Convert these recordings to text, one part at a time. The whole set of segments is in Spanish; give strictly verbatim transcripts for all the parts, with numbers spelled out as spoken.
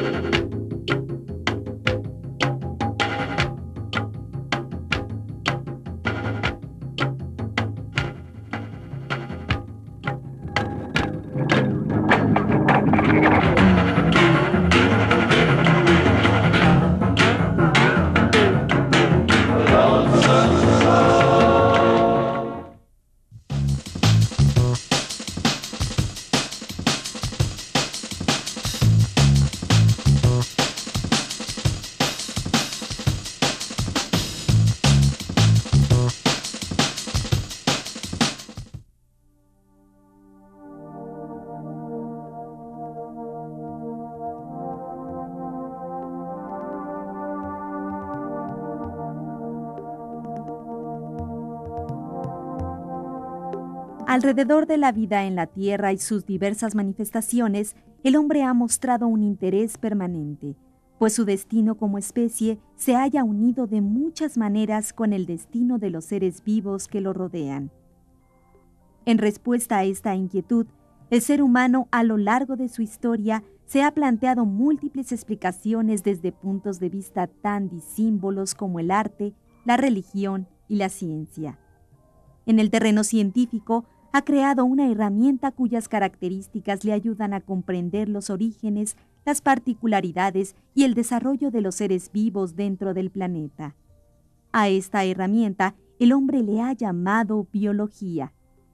Alrededor de la vida en la Tierra y sus diversas manifestaciones, el hombre ha mostrado un interés permanente, pues su destino como especie se halla unido de muchas maneras con el destino de los seres vivos que lo rodean. En respuesta a esta inquietud, el ser humano a lo largo de su historia se ha planteado múltiples explicaciones desde puntos de vista tan disímbolos como el arte, la religión y la ciencia. En el terreno científico, ha creado una herramienta cuyas características le ayudan a comprender los orígenes, las particularidades y el desarrollo de los seres vivos dentro del planeta. A esta herramienta, el hombre le ha llamado biología.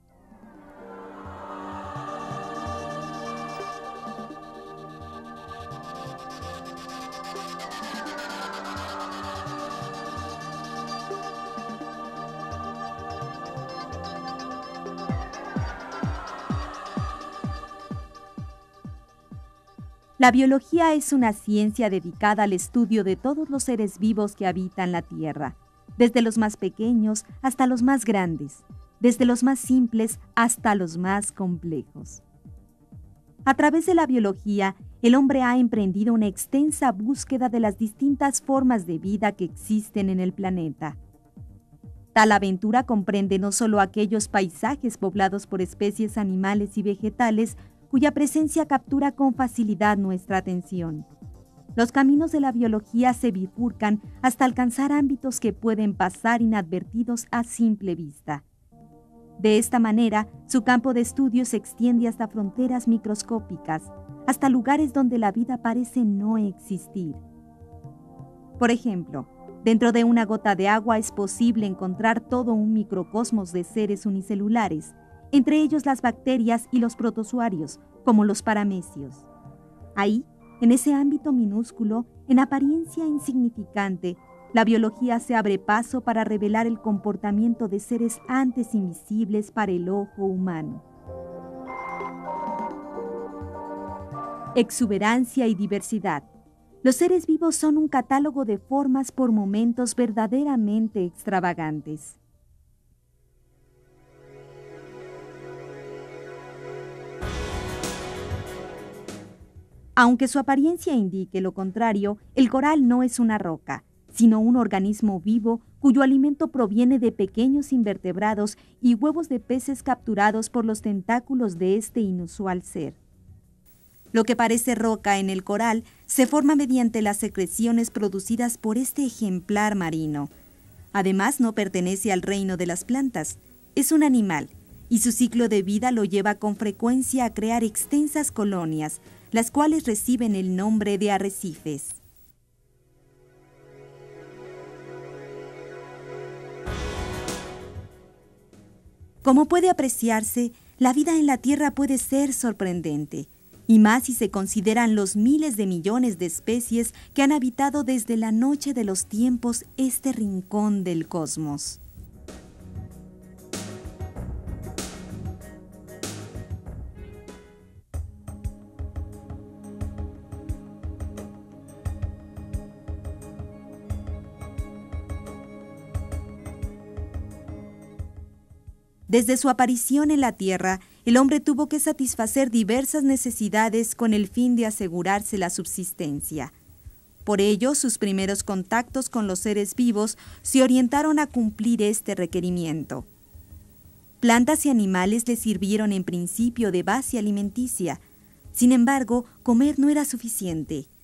La biología es una ciencia dedicada al estudio de todos los seres vivos que habitan la Tierra, desde los más pequeños hasta los más grandes, desde los más simples hasta los más complejos. A través de la biología, el hombre ha emprendido una extensa búsqueda de las distintas formas de vida que existen en el planeta. Tal aventura comprende no solo aquellos paisajes poblados por especies animales y vegetales, cuya presencia captura con facilidad nuestra atención. Los caminos de la biología se bifurcan hasta alcanzar ámbitos que pueden pasar inadvertidos a simple vista. De esta manera, su campo de estudio se extiende hasta fronteras microscópicas, hasta lugares donde la vida parece no existir. Por ejemplo, dentro de una gota de agua es posible encontrar todo un microcosmos de seres unicelulares, entre ellos las bacterias y los protozoarios, como los paramecios. Ahí, en ese ámbito minúsculo, en apariencia insignificante, la biología se abre paso para revelar el comportamiento de seres antes invisibles para el ojo humano. Exuberancia y diversidad. Los seres vivos son un catálogo de formas por momentos verdaderamente extravagantes. Aunque su apariencia indique lo contrario, el coral no es una roca, sino un organismo vivo cuyo alimento proviene de pequeños invertebrados y huevos de peces capturados por los tentáculos de este inusual ser. Lo que parece roca en el coral se forma mediante las secreciones producidas por este ejemplar marino. Además, no pertenece al reino de las plantas, es un animal, y su ciclo de vida lo lleva con frecuencia a crear extensas colonias, las cuales reciben el nombre de arrecifes. Como puede apreciarse, la vida en la Tierra puede ser sorprendente, y más si se consideran los miles de millones de especies que han habitado desde la noche de los tiempos este rincón del cosmos. Desde su aparición en la Tierra, el hombre tuvo que satisfacer diversas necesidades con el fin de asegurarse la subsistencia. Por ello, sus primeros contactos con los seres vivos se orientaron a cumplir este requerimiento. Plantas y animales le sirvieron en principio de base alimenticia. Sin embargo, comer no era suficiente.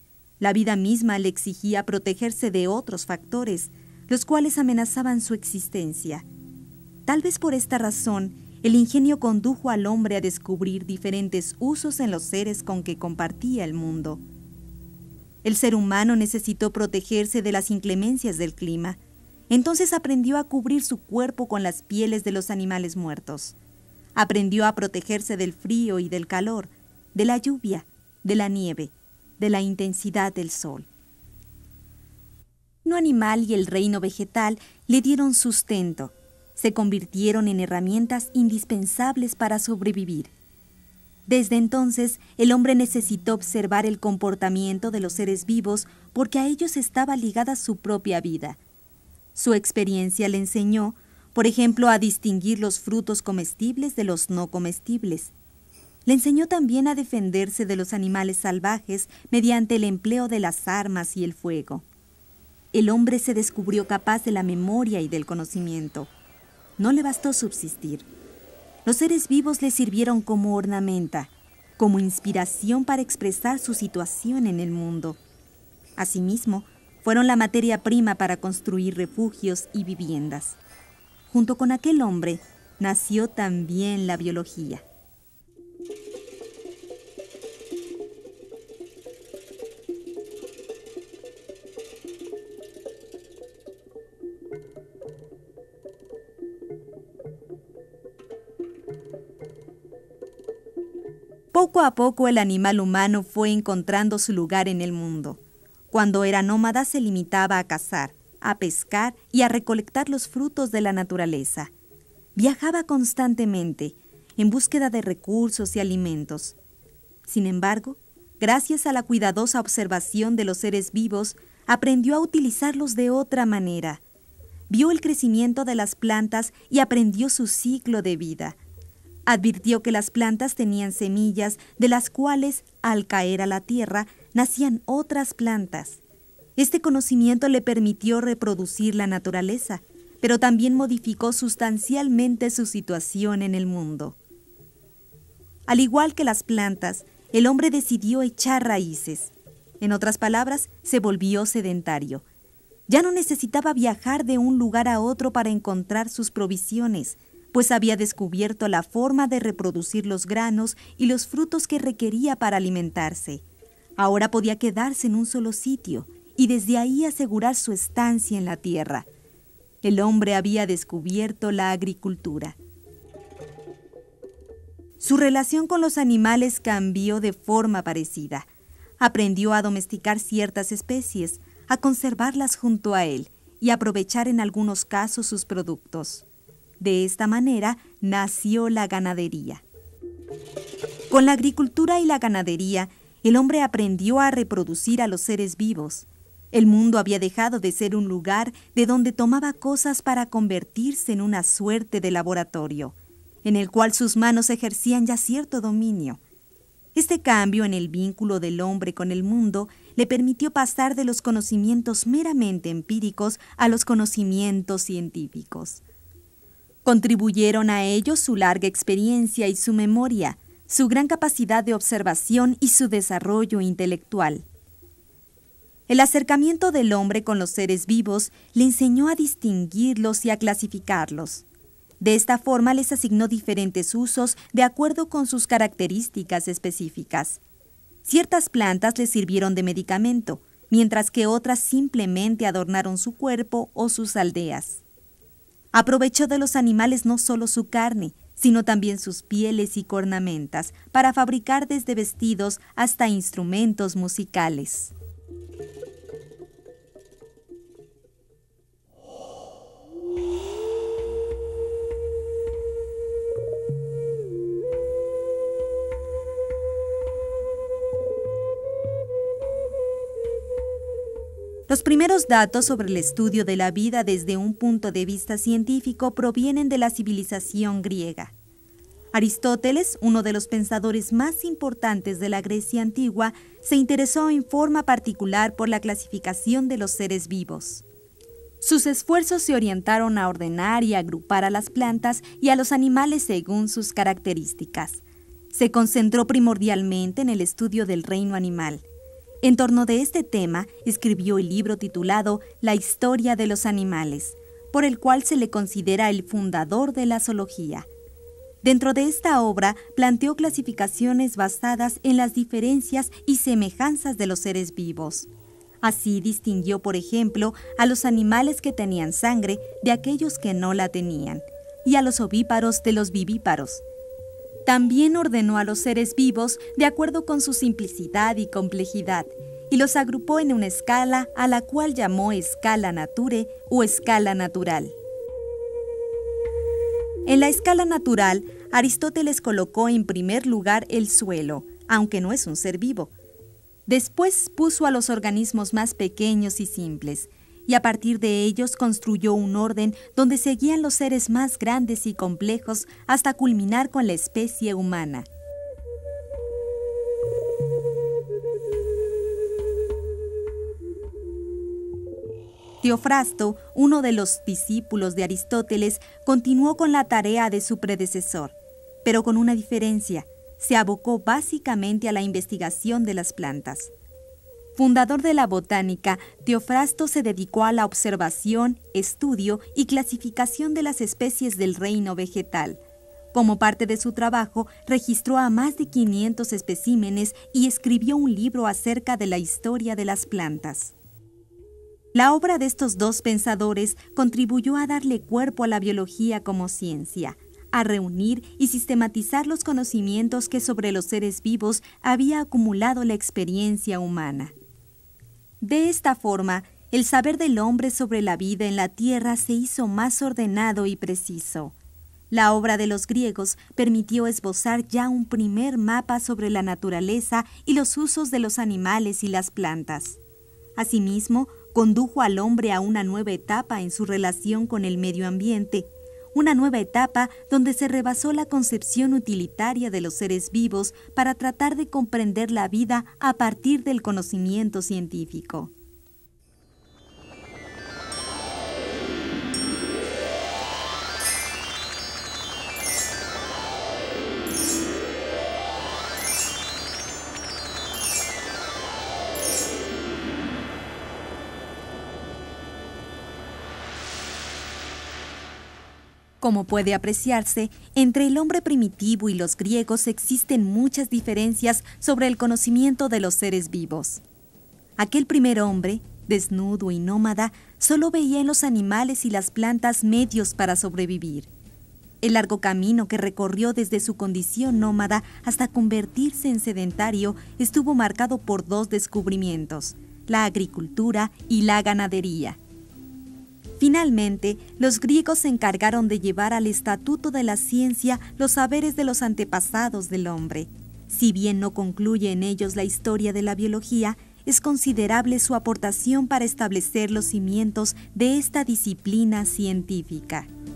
La vida misma le exigía protegerse de otros factores, los cuales amenazaban su existencia. Tal vez por esta razón, el ingenio condujo al hombre a descubrir diferentes usos en los seres con que compartía el mundo. El ser humano necesitó protegerse de las inclemencias del clima. Entonces aprendió a cubrir su cuerpo con las pieles de los animales muertos. Aprendió a protegerse del frío y del calor, de la lluvia, de la nieve, de la intensidad del sol. El reino animal y el reino vegetal le dieron sustento. Se convirtieron en herramientas indispensables para sobrevivir. Desde entonces, el hombre necesitó observar el comportamiento de los seres vivos porque a ellos estaba ligada su propia vida. Su experiencia le enseñó, por ejemplo, a distinguir los frutos comestibles de los no comestibles. Le enseñó también a defenderse de los animales salvajes mediante el empleo de las armas y el fuego. El hombre se descubrió capaz de la memoria y del conocimiento. No le bastó subsistir. Los seres vivos le sirvieron como ornamenta, como inspiración para expresar su situación en el mundo. Asimismo, fueron la materia prima para construir refugios y viviendas. Junto con aquel hombre, nació también la biología. Poco a poco el animal humano fue encontrando su lugar en el mundo. Cuando era nómada se limitaba a cazar, a pescar y a recolectar los frutos de la naturaleza. Viajaba constantemente, en búsqueda de recursos y alimentos. Sin embargo, gracias a la cuidadosa observación de los seres vivos, aprendió a utilizarlos de otra manera. Vio el crecimiento de las plantas y aprendió su ciclo de vida. Advirtió que las plantas tenían semillas de las cuales, al caer a la tierra, nacían otras plantas. Este conocimiento le permitió reproducir la naturaleza, pero también modificó sustancialmente su situación en el mundo. Al igual que las plantas, el hombre decidió echar raíces. En otras palabras, se volvió sedentario. Ya no necesitaba viajar de un lugar a otro para encontrar sus provisiones, pues había descubierto la forma de reproducir los granos y los frutos que requería para alimentarse. Ahora podía quedarse en un solo sitio y desde ahí asegurar su estancia en la tierra. El hombre había descubierto la agricultura. Su relación con los animales cambió de forma parecida. Aprendió a domesticar ciertas especies, a conservarlas junto a él y aprovechar en algunos casos sus productos. De esta manera nació la ganadería. Con la agricultura y la ganadería, el hombre aprendió a reproducir a los seres vivos. El mundo había dejado de ser un lugar de donde tomaba cosas para convertirse en una suerte de laboratorio, en el cual sus manos ejercían ya cierto dominio. Este cambio en el vínculo del hombre con el mundo le permitió pasar de los conocimientos meramente empíricos a los conocimientos científicos. Contribuyeron a ello su larga experiencia y su memoria, su gran capacidad de observación y su desarrollo intelectual. El acercamiento del hombre con los seres vivos le enseñó a distinguirlos y a clasificarlos. De esta forma les asignó diferentes usos de acuerdo con sus características específicas. Ciertas plantas les sirvieron de medicamento, mientras que otras simplemente adornaron su cuerpo o sus aldeas. Aprovechó de los animales no solo su carne, sino también sus pieles y cornamentas para fabricar desde vestidos hasta instrumentos musicales. Los primeros datos sobre el estudio de la vida desde un punto de vista científico provienen de la civilización griega. Aristóteles, uno de los pensadores más importantes de la Grecia antigua, se interesó en forma particular por la clasificación de los seres vivos. Sus esfuerzos se orientaron a ordenar y agrupar a las plantas y a los animales según sus características. Se concentró primordialmente en el estudio del reino animal. En torno de este tema, escribió el libro titulado La historia de los animales, por el cual se le considera el fundador de la zoología. Dentro de esta obra, planteó clasificaciones basadas en las diferencias y semejanzas de los seres vivos. Así distinguió, por ejemplo, a los animales que tenían sangre de aquellos que no la tenían, y a los ovíparos de los vivíparos. También ordenó a los seres vivos de acuerdo con su simplicidad y complejidad, y los agrupó en una escala a la cual llamó escala nature o escala natural. En la escala natural, Aristóteles colocó en primer lugar el suelo, aunque no es un ser vivo. Después puso a los organismos más pequeños y simples, y a partir de ellos construyó un orden donde seguían los seres más grandes y complejos hasta culminar con la especie humana. Teofrasto, uno de los discípulos de Aristóteles, continuó con la tarea de su predecesor, pero con una diferencia: se abocó básicamente a la investigación de las plantas. Fundador de la botánica, Teofrasto se dedicó a la observación, estudio y clasificación de las especies del reino vegetal. Como parte de su trabajo, registró a más de quinientos especímenes y escribió un libro acerca de la historia de las plantas. La obra de estos dos pensadores contribuyó a darle cuerpo a la biología como ciencia, a reunir y sistematizar los conocimientos que sobre los seres vivos había acumulado la experiencia humana. De esta forma, el saber del hombre sobre la vida en la tierra se hizo más ordenado y preciso. La obra de los griegos permitió esbozar ya un primer mapa sobre la naturaleza y los usos de los animales y las plantas. Asimismo, condujo al hombre a una nueva etapa en su relación con el medio ambiente, una nueva etapa donde se rebasó la concepción utilitaria de los seres vivos para tratar de comprender la vida a partir del conocimiento científico. Como puede apreciarse, entre el hombre primitivo y los griegos existen muchas diferencias sobre el conocimiento de los seres vivos. Aquel primer hombre, desnudo y nómada, solo veía en los animales y las plantas medios para sobrevivir. El largo camino que recorrió desde su condición nómada hasta convertirse en sedentario estuvo marcado por dos descubrimientos: la agricultura y la ganadería. Finalmente, los griegos se encargaron de llevar al estatuto de la ciencia los saberes de los antepasados del hombre. Si bien no concluye en ellos la historia de la biología, es considerable su aportación para establecer los cimientos de esta disciplina científica.